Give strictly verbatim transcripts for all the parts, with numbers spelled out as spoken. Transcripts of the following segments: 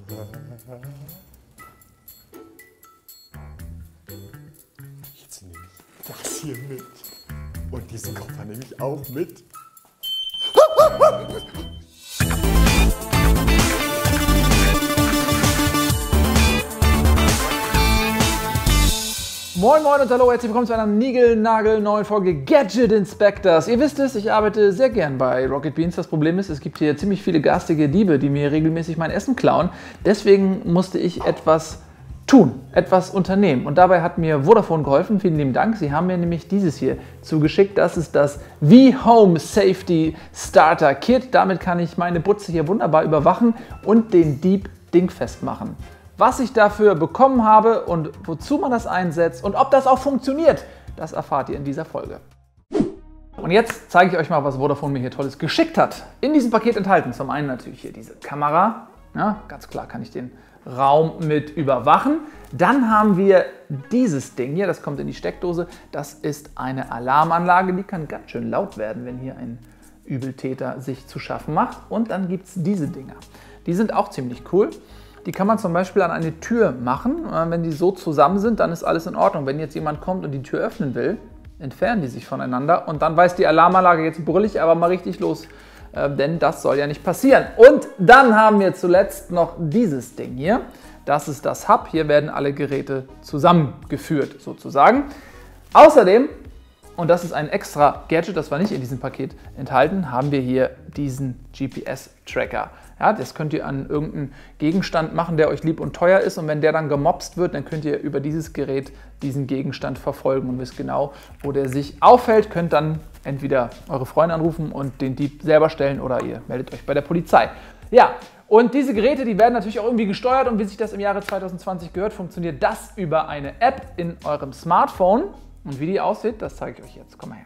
Jetzt nehme ich das hier mit. Und diesen Koffer nehme ich auch mit. Moin Moin und hallo, herzlich willkommen zu einer niegelnagelneuen Folge Gadget Inspectors. Ihr wisst es, ich arbeite sehr gern bei Rocket Beans. Das Problem ist, es gibt hier ziemlich viele garstige Diebe, die mir regelmäßig mein Essen klauen. Deswegen musste ich etwas tun, etwas unternehmen. Und dabei hat mir Vodafone geholfen. Vielen lieben Dank. Sie haben mir nämlich dieses hier zugeschickt. Das ist das V-Home Safety Starter Kit. Damit kann ich meine Butze hier wunderbar überwachen und den Dieb dingfest machen. Was ich dafür bekommen habe und wozu man das einsetzt und ob das auch funktioniert, das erfahrt ihr in dieser Folge. Und jetzt zeige ich euch mal, was Vodafone mir hier Tolles geschickt hat. In diesem Paket enthalten zum einen natürlich hier diese Kamera. Ja, ganz klar kann ich den Raum mit überwachen. Dann haben wir dieses Ding hier, das kommt in die Steckdose. Das ist eine Alarmanlage, die kann ganz schön laut werden, wenn hier ein Übeltäter sich zu schaffen macht. Und dann gibt es diese Dinger. Die sind auch ziemlich cool. Die kann man zum Beispiel an eine Tür machen. Wenn die so zusammen sind, dann ist alles in Ordnung. Wenn jetzt jemand kommt und die Tür öffnen will, entfernen die sich voneinander und dann weiß die Alarmanlage, jetzt brülle ich aber mal richtig los, äh, denn das soll ja nicht passieren. Und dann haben wir zuletzt noch dieses Ding hier. Das ist das Hub. Hier werden alle Geräte zusammengeführt sozusagen. Außerdem, und das ist ein extra Gadget, das war nicht in diesem Paket enthalten, haben wir hier diesen G P S-Tracker. Ja, das könnt ihr an irgendeinen Gegenstand machen, der euch lieb und teuer ist. Und wenn der dann gemobst wird, dann könnt ihr über dieses Gerät diesen Gegenstand verfolgen und wisst genau, wo der sich aufhält. Könnt dann entweder eure Freunde anrufen und den Dieb selber stellen oder ihr meldet euch bei der Polizei. Ja, und diese Geräte, die werden natürlich auch irgendwie gesteuert. Und wie sich das im Jahre zweitausendzwanzig gehört, funktioniert das über eine App in eurem Smartphone. Und wie die aussieht, das zeige ich euch jetzt. Komm mal her.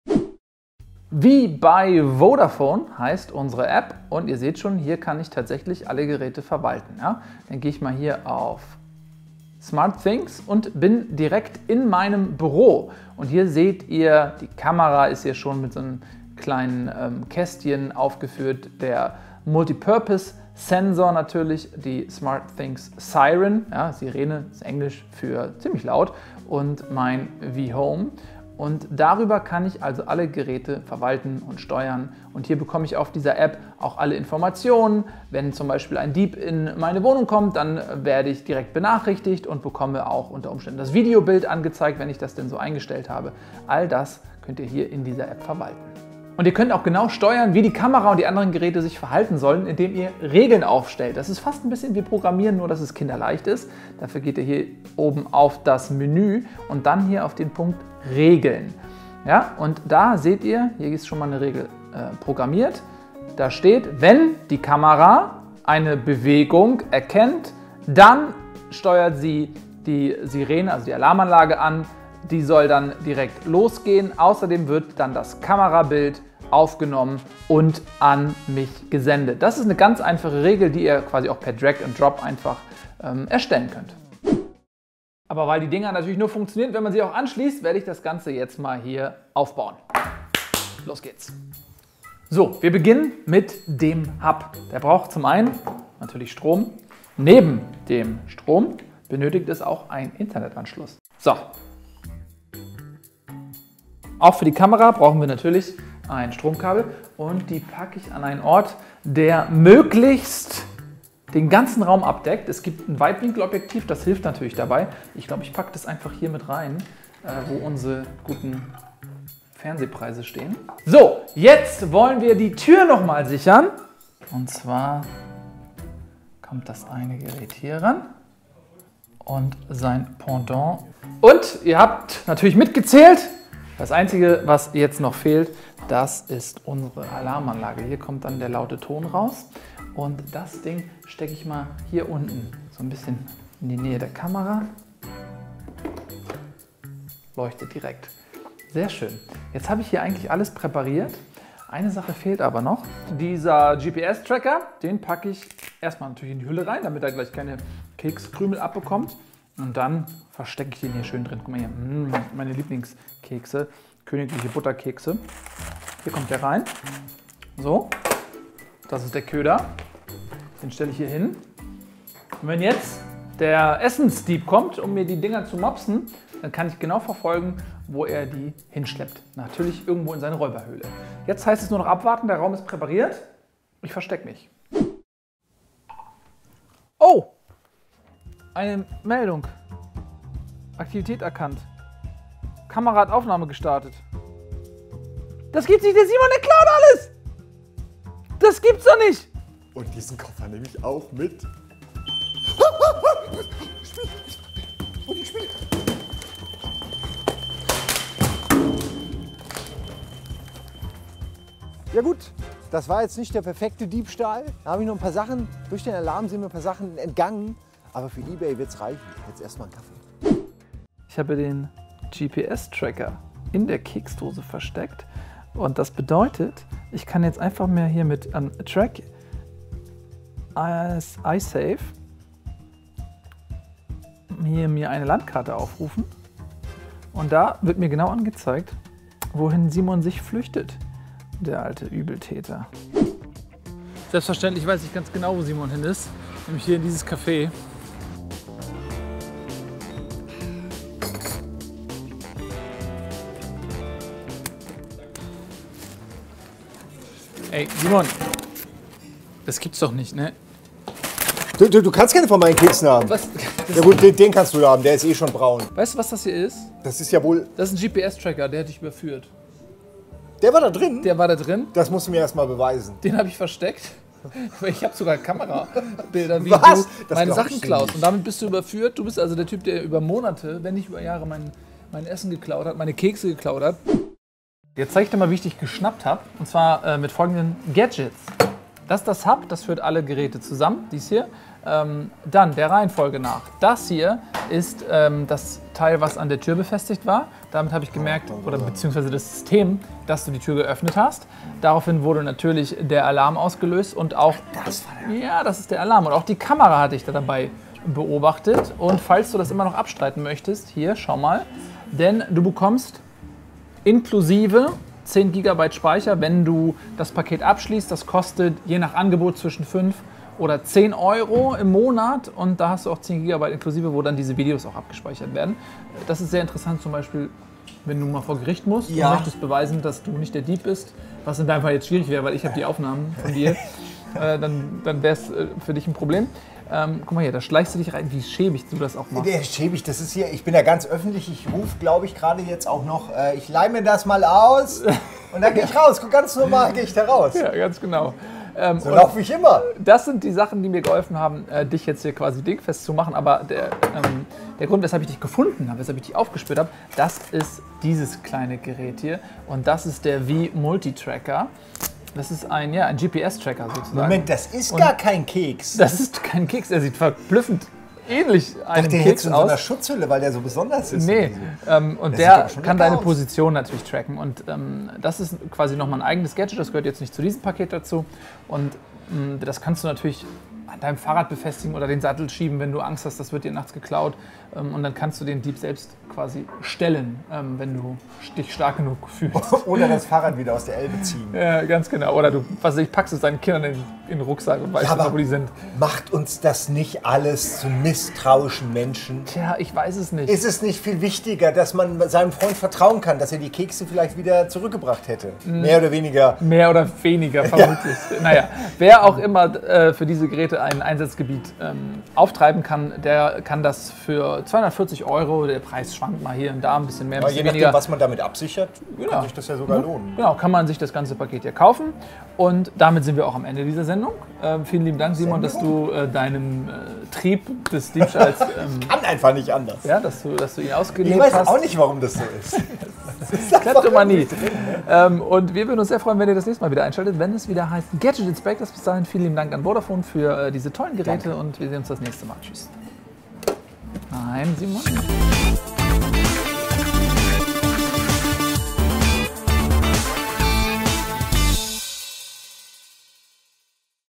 Wie bei Vodafone heißt unsere App und ihr seht schon, hier kann ich tatsächlich alle Geräte verwalten. Ja? Dann gehe ich mal hier auf Smart Things und bin direkt in meinem Büro. Und hier seht ihr, die Kamera ist hier schon mit so einem kleinen ähm, Kästchen aufgeführt. Der Multipurpose Sensor natürlich, die Smart Things Siren, ja, Sirene ist Englisch für ziemlich laut, und mein V-Home. Und darüber kann ich also alle Geräte verwalten und steuern. Und hier bekomme ich auf dieser App auch alle Informationen. Wenn zum Beispiel ein Dieb in meine Wohnung kommt, dann werde ich direkt benachrichtigt und bekomme auch unter Umständen das Videobild angezeigt, wenn ich das denn so eingestellt habe. All das könnt ihr hier in dieser App verwalten. Und ihr könnt auch genau steuern, wie die Kamera und die anderen Geräte sich verhalten sollen, indem ihr Regeln aufstellt. Das ist fast ein bisschen wie Programmieren, nur dass es kinderleicht ist. Dafür geht ihr hier oben auf das Menü und dann hier auf den Punkt Regeln. Ja, und da seht ihr, hier ist schon mal eine Regel äh, programmiert. Da steht, wenn die Kamera eine Bewegung erkennt, dann steuert sie die Sirene, also die Alarmanlage an. Die soll dann direkt losgehen. Außerdem wird dann das Kamerabild aufgenommen und an mich gesendet. Das ist eine ganz einfache Regel, die ihr quasi auch per Drag and Drop einfach ähm, erstellen könnt. Aber weil die Dinger natürlich nur funktionieren, wenn man sie auch anschließt, werde ich das Ganze jetzt mal hier aufbauen. Los geht's. So, wir beginnen mit dem Hub. Der braucht zum einen natürlich Strom. Neben dem Strom benötigt es auch einen Internetanschluss. So. Auch für die Kamera brauchen wir natürlich ein Stromkabel und die packe ich an einen Ort, der möglichst den ganzen Raum abdeckt. Es gibt ein Weitwinkelobjektiv, das hilft natürlich dabei. Ich glaube, ich packe das einfach hier mit rein, wo unsere guten Fernsehpreise stehen. So, jetzt wollen wir die Tür nochmal sichern. Und zwar kommt das eine Gerät hier ran und sein Pendant. Und ihr habt natürlich mitgezählt. Das Einzige, was jetzt noch fehlt, das ist unsere Alarmanlage. Hier kommt dann der laute Ton raus und das Ding stecke ich mal hier unten so ein bisschen in die Nähe der Kamera. Leuchtet direkt. Sehr schön. Jetzt habe ich hier eigentlich alles präpariert. Eine Sache fehlt aber noch. Dieser G P S-Tracker, den packe ich erstmal natürlich in die Hülle rein, damit er gleich keine Kekskrümel abbekommt. Und dann verstecke ich den hier schön drin. Guck mal hier, mmh, meine Lieblingskekse, königliche Butterkekse. Hier kommt der rein. So, das ist der Köder. Den stelle ich hier hin. Und wenn jetzt der Essensdieb kommt, um mir die Dinger zu mopsen, dann kann ich genau verfolgen, wo er die hinschleppt. Natürlich irgendwo in seine Räuberhöhle. Jetzt heißt es nur noch abwarten, der Raum ist präpariert. Ich verstecke mich. Oh! Eine Meldung. Aktivität erkannt. Kamera hat Aufnahme gestartet. Das gibt's nicht, der Simon, der klaut alles! Das gibt's doch nicht! Und diesen Koffer nehme ich auch mit. Spiel! Und ich spiele! Ja gut, das war jetzt nicht der perfekte Diebstahl. Da habe ich noch ein paar Sachen, durch den Alarm sind mir ein paar Sachen entgangen. Aber für eBay wird es reichen. Jetzt erstmal einen Kaffee. Ich habe den G P S-Tracker in der Keksdose versteckt. Und das bedeutet, ich kann jetzt einfach mehr hier mit ähm, Track als iSafe hier mir eine Landkarte aufrufen. Und da wird mir genau angezeigt, wohin Simon sich flüchtet. Der alte Übeltäter. Selbstverständlich weiß ich ganz genau, wo Simon hin ist. Nämlich hier in dieses Café. Ey, Simon. Das gibt's doch nicht, ne? Du, du, du kannst keine von meinen Keksen haben. Was? Ja gut, den, den kannst du haben, der ist eh schon braun. Weißt du, was das hier ist? Das ist ja wohl... Das ist ein G P S-Tracker, der hat dich überführt. Der war da drin? Der war da drin. Das musst du mir erstmal beweisen. Den habe ich versteckt. Ich habe sogar Kamerabilder, wie Was? du Das meine glaub Sachen ich klaust. nicht. Und damit bist du überführt. Du bist also der Typ, der über Monate, wenn nicht über Jahre, mein, mein Essen geklaut hat, meine Kekse geklaut hat. Jetzt zeige ich dir mal, wie ich dich geschnappt habe. Und zwar äh, mit folgenden Gadgets. Das ist das Hub, das führt alle Geräte zusammen, dies hier. Ähm, dann der Reihenfolge nach. Das hier ist ähm, das Teil, was an der Tür befestigt war. Damit habe ich gemerkt, oder beziehungsweise das System, dass du die Tür geöffnet hast. Daraufhin wurde natürlich der Alarm ausgelöst und auch... Das war der... Ja, das ist der Alarm. Und auch die Kamera hatte ich da dabei beobachtet. Und falls du das immer noch abstreiten möchtest, hier, schau mal. Denn du bekommst inklusive zehn Gigabyte Speicher, wenn du das Paket abschließt. Das kostet je nach Angebot zwischen fünf oder zehn Euro im Monat. Und da hast du auch zehn Gigabyte inklusive, wo dann diese Videos auch abgespeichert werden. Das ist sehr interessant, zum Beispiel, wenn du mal vor Gericht musst Ja. und möchtest beweisen, dass du nicht der Dieb bist. Was in deinem Fall jetzt schwierig wäre, weil ich habe die Aufnahmen von dir. äh, dann dann wäre es äh, für dich ein Problem. Ähm, guck mal hier, da schleichst du dich rein, wie schäbig du das auch machst. Der schäbig, das ist hier, ich bin ja ganz öffentlich, ich rufe, glaube ich, gerade jetzt auch noch, äh, ich leih mir das mal aus und dann gehe ich raus, guck, ganz normal gehe ich da raus. Ja, ganz genau. Ähm, So laufe ich immer. Das sind die Sachen, die mir geholfen haben, äh, dich jetzt hier quasi dingfest zu machen. Aber der, ähm, der Grund, weshalb ich dich gefunden habe, weshalb ich dich aufgespürt habe, das ist dieses kleine Gerät hier. Und das ist der V Multitracker. Das ist ein, ja, ein G P S-Tracker sozusagen. Moment, das ist Und gar kein Keks. Das ist kein Keks, er sieht verblüffend ähnlich einem Der Keks jetzt in so einer aus. Schutzhülle, weil der so besonders ist. Nee, ähm, und Das sieht der aber schon kann lecker deine aus. Position natürlich tracken. Und ähm, das ist quasi nochmal ein eigenes Gadget, das gehört jetzt nicht zu diesem Paket dazu. Und ähm, das kannst du natürlich an deinem Fahrrad befestigen oder den Sattel schieben, wenn du Angst hast, das wird dir nachts geklaut. Ähm, und dann kannst du den Dieb selbst quasi stellen, ähm, wenn du dich stark genug fühlst. Oder das Fahrrad wieder aus der Elbe ziehen. Ja, ganz genau. Oder du, was weiß ich, packst es deinen Kindern in, in den Rucksack und weißt Ja, nicht, aber wo die sind. macht uns das nicht alles zu misstrauischen Menschen? Tja, ich weiß es nicht. Ist es nicht viel wichtiger, dass man seinem Freund vertrauen kann, dass er die Kekse vielleicht wieder zurückgebracht hätte? Mehr oder weniger. Mehr oder weniger, vermutlich. Naja, wer auch immer äh, für diese Geräte ein Einsatzgebiet ähm, auftreiben kann, der kann das für zweihundertvierzig Euro, der Preis schwankt mal hier und da ein bisschen mehr, ein Aber bisschen je nachdem, weniger. was man damit absichert, Genau. kann sich das ja sogar lohnen. Genau, kann man sich das ganze Paket hier kaufen. Und damit sind wir auch am Ende dieser Sendung. Ähm, vielen lieben Dank, Simon, dass du äh, deinem äh, Trieb des Diebstahls, ähm, Kann einfach nicht anders. ja, dass du, dass du ihn Ich ausgelebt weiß hast. auch nicht, warum das so ist. Kleptomanie. Ähm, und wir würden uns sehr freuen, wenn ihr das nächste Mal wieder einschaltet, wenn es wieder heißt Gadget Inspectors. Bis dahin vielen lieben Dank an Vodafone für äh, diese tollen Geräte. Danke. Und wir sehen uns das nächste Mal. Tschüss. Nein, Simon.